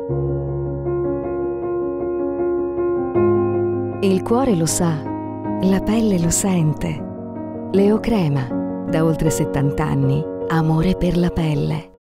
Il cuore lo sa, la pelle lo sente. Leocrema, da oltre 70 anni, amore per la pelle.